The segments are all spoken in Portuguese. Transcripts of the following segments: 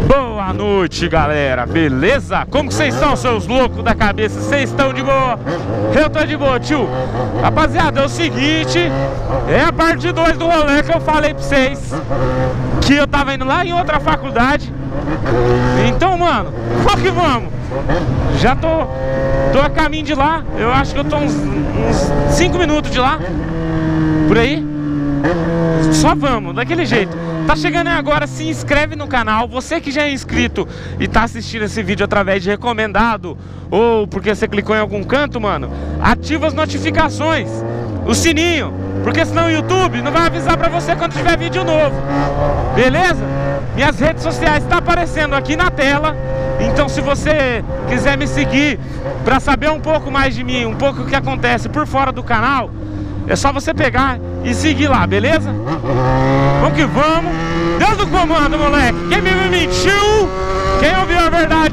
Boa noite, galera, beleza? Como que vocês estão, seus loucos da cabeça? Vocês estão de boa? Eu tô de boa, tio. Rapaziada, é o seguinte, é a parte 2 do rolê que eu falei pra vocês, que eu tava indo lá em outra faculdade. Então, mano, vamos que vamos. Já tô a caminho de lá. Eu acho que eu tô uns 5 minutos de lá, por aí. Só vamos, daquele jeito. Tá chegando aí agora, se inscreve no canal. Você que já é inscrito e tá assistindo esse vídeo através de recomendado, ou porque você clicou em algum canto, mano, ativa as notificações, o sininho, porque senão o YouTube não vai avisar pra você quando tiver vídeo novo. Beleza? Minhas redes sociais tá aparecendo aqui na tela. Então se você quiser me seguir pra saber um pouco mais de mim, um pouco o que acontece por fora do canal, é só você pegar e seguir lá, beleza? Vamos que vamos. Deus do comando, moleque. Quem me mentiu, quem ouviu a verdade.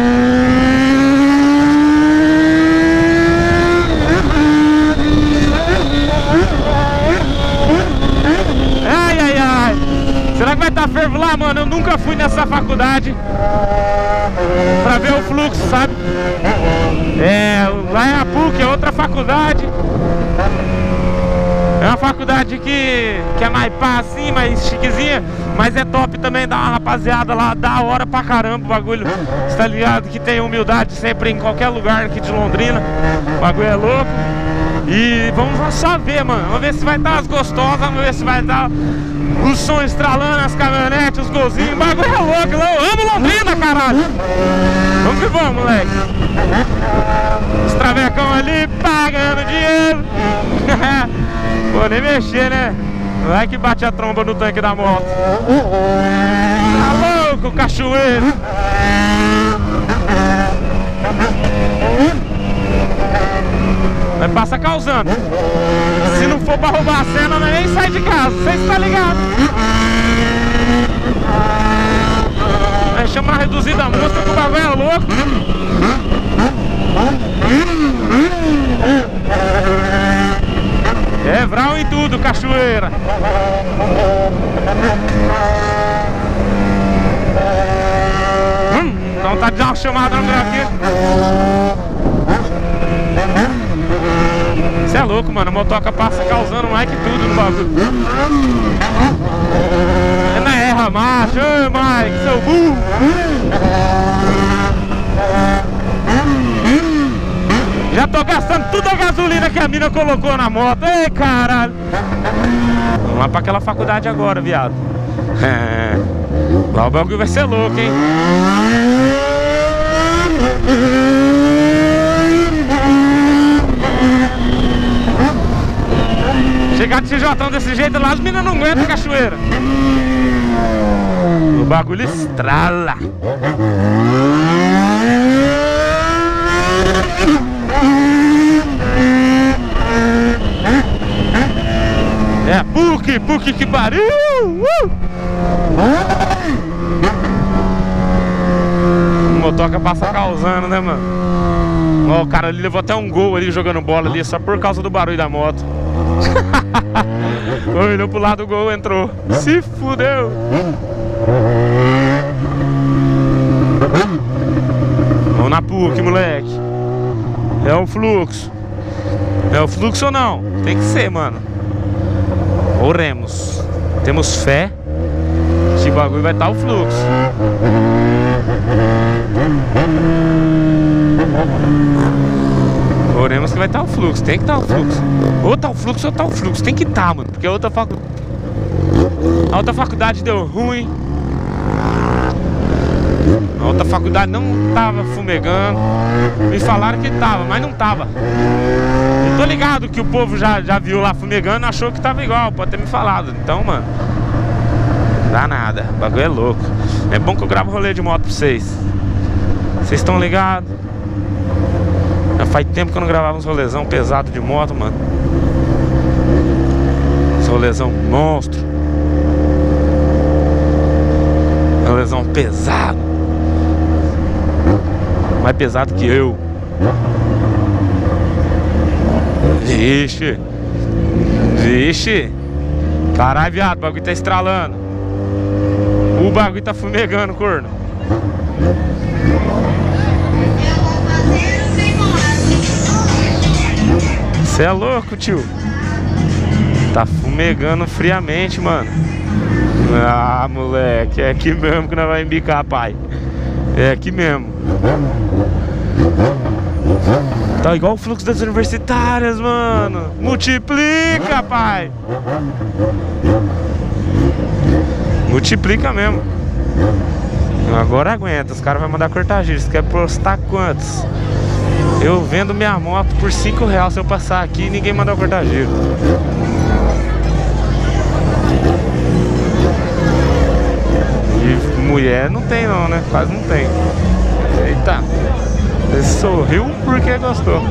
Ai, ai, ai. Será que vai estar fervo lá, mano? Eu nunca fui nessa faculdade pra ver o fluxo, sabe? Lá é a PUC, é outra faculdade. É uma faculdade que é mais pá assim, mais chiquezinha, mas é top também, dá uma rapaziada lá, da hora pra caramba o bagulho. Você tá ligado que tem humildade sempre em qualquer lugar aqui de Londrina. O bagulho é louco. E vamos lá só ver, mano. Vamos ver se vai estar as gostosas, vamos ver se vai estar o som estralando, as caminhonetes, os golzinhos. O bagulho é louco, eu amo Londrina, caralho. Vamos que vamos, moleque. Os travecão ali, pagando dinheiro. Vou nem mexer, né? Vai que bate a tromba no tanque da moto. Tá louco, cachoeiro. Vai passar causando. Se não for pra roubar a cena, nós nem sai de casa. Vocês estão ligados? Vai chamar reduzida a música que o bagulho é louco. É vral em tudo, cachoeira. Dá vontade de dar uma chamada no aqui. Você é louco, mano. A motoca passa causando mais que tudo no bagulho. Não erra, macho. Ô, Mike, seu burro. Já tô gastando toda a gasolina que a mina colocou na moto. Ei, caralho. Vamos lá pra aquela faculdade agora, viado. Lá o bagulho vai ser louco, hein. Chegar de CJ desse jeito lá, as minas não aguentam, cachoeira. O bagulho estrala. É PUC que pariu! O motoca passa causando, né, mano? Ó, o cara ali levou até um gol ali jogando bola ali, só por causa do barulho da moto. Olhou pro lado do gol, entrou. Se fudeu! Vamos na PUC, moleque. É o fluxo. É o fluxo ou não? Tem que ser, mano. Oremos. Temos fé que o bagulho vai estar o fluxo. Oremos que vai estar o fluxo. Tem que estar o fluxo. Ou tá o fluxo ou tá o fluxo. Tem que estar, mano. Porque a outra faculdade deu ruim. A outra faculdade não tava fumegando. Me falaram que tava, mas não tava. Eu tô ligado que o povo já viu lá fumegando, achou que tava igual, pode ter me falado. Então, mano, dá nada, o bagulho é louco. É bom que eu gravo rolê de moto pra vocês. Vocês estão ligados? Já faz tempo que eu não gravava uns rolezão pesado de moto, mano. Esse rolezão monstro. Rolezão pesado. Mais pesado que eu. Vixe. Vixe. Caralho, viado, o bagulho tá estralando. O O bagulho tá fumegando, corno. Cê é louco, tio. Tá fumegando friamente, mano. Ah, moleque, é aqui mesmo que nós vamos embicar, pai. É aqui mesmo. Tá igual o fluxo das universitárias, mano. Multiplica, pai. Multiplica mesmo. Agora aguenta. Os caras vão mandar cortar giro. Você quer postar quantos? Eu vendo minha moto por R$5 se eu passar aqui e ninguém mandar cortar giro. E mulher não tem não, né? Quase não tem. Eita. Ele sorriu porque gostou.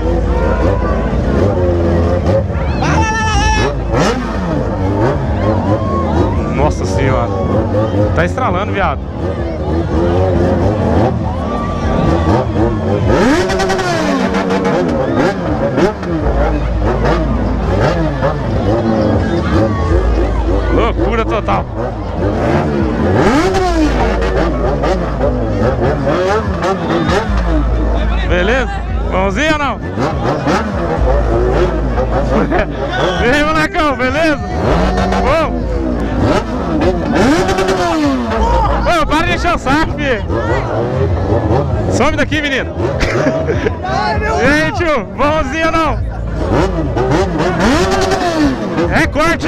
Nossa senhora. Tá estralando, viado. Loucura total. Beleza? Bonzinho ou não? E aí, monacão, beleza? Bom? Ô, para de encher o saco, filho. Some daqui, menino. E aí, tio? Bonzinho ou não? É corte.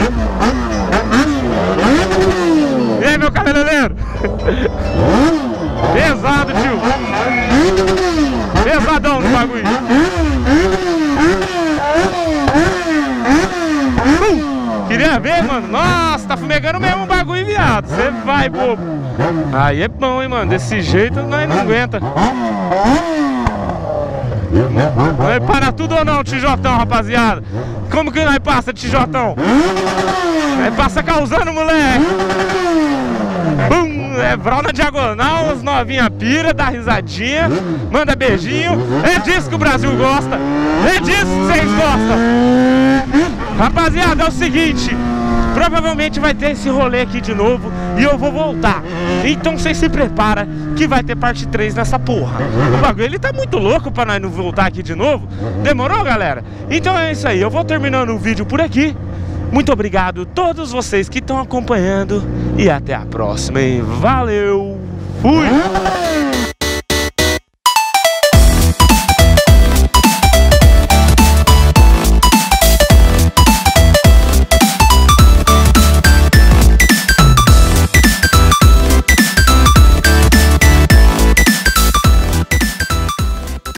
E aí, meu cabeleireiro? Pesado, tio. Pesadão no bagulho. Queria ver, mano. Nossa, tá fumegando mesmo o bagulho, viado. Você vai, bobo. Aí é bom, hein, mano. Desse jeito nós não aguenta. Vai parar tudo ou não, tijotão, rapaziada? Como que nós passa, tijotão? Passa causando, moleque. Bum! É vral na diagonal, os novinha pira, dá risadinha, manda beijinho. É disso que o Brasil gosta. É disso que vocês gostam. Rapaziada, é o seguinte. Provavelmente vai ter esse rolê aqui de novo e eu vou voltar. Então vocês se preparam que vai ter parte 3 nessa porra. O bagulho ele tá muito louco pra nós não voltar aqui de novo. Demorou, galera? Então é isso aí, eu vou terminando o vídeo por aqui. Muito obrigado a todos vocês que estão acompanhando e até a próxima, hein? Valeu! Fui!